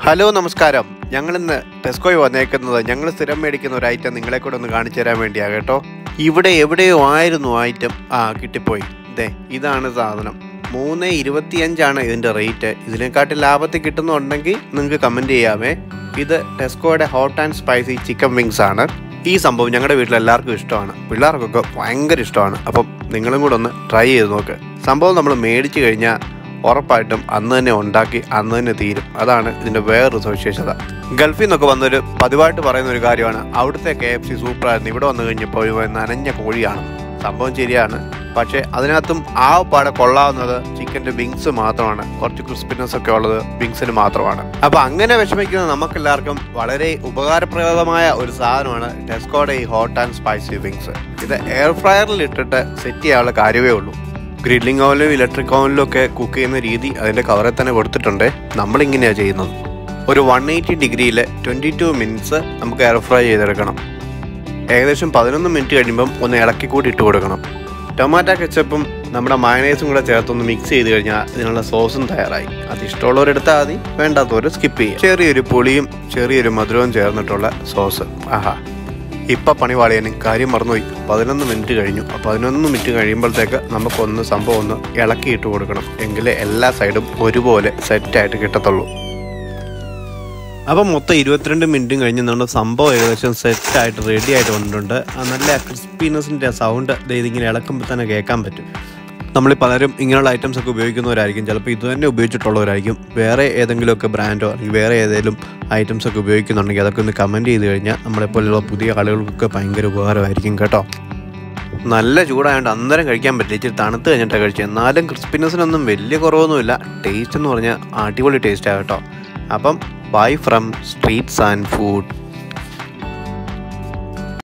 Hello നമസ്കാരം. ഞങ്ങളിന്ന് ടെസ്കോയിൽ വന്നേക്കുന്നത് ഞങ്ങൾ സ്ഥിരം മേടിക്കുന്ന ഒരു ഐറ്റം നിങ്ങളെ കൂടെ ഒന്ന് കാണിച്ചു തരാൻ വേണ്ടിയാണ് കേട്ടോ. ഇവിടെ എവിടെയോ ആയിരുന്നു ഐറ്റം. കിട്ടിപ്പോയി. ഇതാണ് സാധനം. 3.25 ഇതിൻ്റെ റേറ്റ്. ഇതിനെക്കാട്ടി ലാഭത്തിൽ കിട്ടുന്നുണ്ടെങ്കിൽ നിങ്ങൾക്ക് കമൻറ്റ് ചെയ്യാമേ. ഇത് ടെസ്കോയുടെ hot and spicy chicken wings ആണ്. ഈ സംഭവം ഞങ്ങളുടെ വീട്ടിലെല്ലാവർക്കും ഇഷ്ടമാണ്, പിള്ളേർക്കൊക്കെ ഭയങ്കര ഇഷ്ടമാണ്. അപ്പം നിങ്ങളും കൂടെ ഒന്ന് ട്രൈ ചെയ്ത് നോക്ക്. സംഭവം നമ്മൾ മേടിച്ചു കഴിഞ്ഞാൽ ഉറപ്പായിട്ടും അന്ന് തന്നെ ഉണ്ടാക്കി അന്ന് തന്നെ തീരും. അതാണ് ഇതിൻ്റെ വേറൊരു സവിശേഷത. ഗൾഫിൽ നിന്നൊക്കെ വന്നൊരു പതിവായിട്ട് പറയുന്ന ഒരു കാര്യമാണ്, അവിടുത്തെ KFC സൂപ്പറായിരുന്നു, ഇവിടെ വന്നു കഴിഞ്ഞപ്പോൾ നനഞ്ഞ കോഴിയാണ്. സംഭവം ശരിയാണ്. പക്ഷേ അതിനകത്തും പാടെ കൊള്ളാവുന്നത് ചിക്കൻ്റെ വിങ്സ് മാത്രമാണ്. കുറച്ച് ക്രിസ്പിനെസ് ഒക്കെ ഉള്ളത് വിങ്സിന് മാത്രമാണ്. അപ്പോൾ അങ്ങനെ വിഷമിക്കുന്ന നമുക്കെല്ലാവർക്കും വളരെ ഉപകാരപ്രദമായ ഒരു സാധനമാണ് ടെസ്കോയുടെ ഈ ഹോട്ട് ആൻഡ് സ്പൈസി വിങ്സ്. ഇത് എയർ ഫ്രയറിൽ ഇട്ടിട്ട് സെറ്റ് ചെയ്യാനുള്ള കാര്യമേ ഉള്ളൂ. ഗ്രില്ലിംഗ് ഓവനിലും ഇലക്ട്രിക് ഓവനിലും ഒക്കെ കുക്ക് ചെയ്യുന്ന രീതി അതിൻ്റെ കവറിൽ തന്നെ കൊടുത്തിട്ടുണ്ട്. നമ്മളിങ്ങനെയാണ് ചെയ്യുന്നത്. ഒരു 180 ഡിഗ്രിയിൽ 22 മിനിറ്റ്സ് നമുക്ക് എയർ ഫ്രൈ ചെയ്തെടുക്കണം. ഏകദേശം 11 മിനിറ്റ് കഴിയുമ്പം ഒന്ന് ഇളക്കി കൂടി ഇട്ട് കൊടുക്കണം. ടൊമാറ്റോ കെച്ചപ്പും നമ്മുടെ മയണൈസും കൂടെ ചേർത്തൊന്ന് മിക്സ് ചെയ്ത് കഴിഞ്ഞാൽ ഇതിനുള്ള സോസും തയ്യാറായി. അത് ഇഷ്ടമുള്ളവരെടുത്താൽ മതി, വേണ്ടാത്തവർ സ്കിപ്പ് ചെയ്യും. ചെറിയൊരു പുളിയും ചെറിയൊരു മധുരവും ചേർന്നിട്ടുള്ള സോസ്. ഇപ്പം പണിവാളിയാനും കാര്യം മറന്നുപോയി. 11 മിനിറ്റ് കഴിഞ്ഞു. 11 മിനിറ്റ് കഴിയുമ്പോഴത്തേക്ക് നമുക്കൊന്ന് സംഭവം ഒന്ന് ഇളക്കിയിട്ട് കൊടുക്കണം. എങ്കിലേ എല്ലാ സൈഡും ഒരുപോലെ സെറ്റായിട്ട് കിട്ടത്തുള്ളൂ. അപ്പം മൊത്തം 22 മിനിറ്റും കഴിഞ്ഞ് നമ്മുടെ സംഭവം ഏകദേശം സെറ്റായിട്ട് റെഡി ആയിട്ട് വന്നിട്ടുണ്ട്. നല്ല ക്രിസ്പിനെസ്സിൻ്റെ സൗണ്ട് ഇതിങ്ങനെ ഇളക്കുമ്പോൾ തന്നെ കേൾക്കാൻ പറ്റും. നമ്മൾ പലരും ഇങ്ങനെയുള്ള ഐറ്റംസ് ഒക്കെ ഉപയോഗിക്കുന്നവരായിരിക്കും. ചിലപ്പോൾ ഇത് തന്നെ ഉപയോഗിച്ചിട്ടുള്ളവരായിരിക്കും. വേറെ ഏതെങ്കിലുമൊക്കെ ബ്രാൻഡോ അല്ലെങ്കിൽ വേറെ ഏതെങ്കിലും ഐറ്റംസ് ഒക്കെ ഉപയോഗിക്കുന്നുണ്ടെങ്കിൽ അതൊക്കെ ഒന്ന് കമൻറ്റ് ചെയ്ത് കഴിഞ്ഞാൽ നമ്മളെപ്പോലുള്ള പുതിയ ആളുകൾക്കൊക്കെ ഭയങ്കര ഉപകാരമായിരിക്കും കേട്ടോ. നല്ല ചൂടായതുകൊണ്ട് അന്നേരം കഴിക്കാൻ പറ്റില്ല. ഇച്ചിരി തണുത്ത് കഴിഞ്ഞിട്ടാണ് കഴിച്ചത്. എന്നാലും ക്രിസ്പിനെസ്സിനൊന്നും വലിയ കുറവൊന്നുമില്ല. ടേസ്റ്റ് എന്ന് പറഞ്ഞാൽ അടിപൊളി ടേസ്റ്റാണ് കേട്ടോ. അപ്പം bye from streets and food.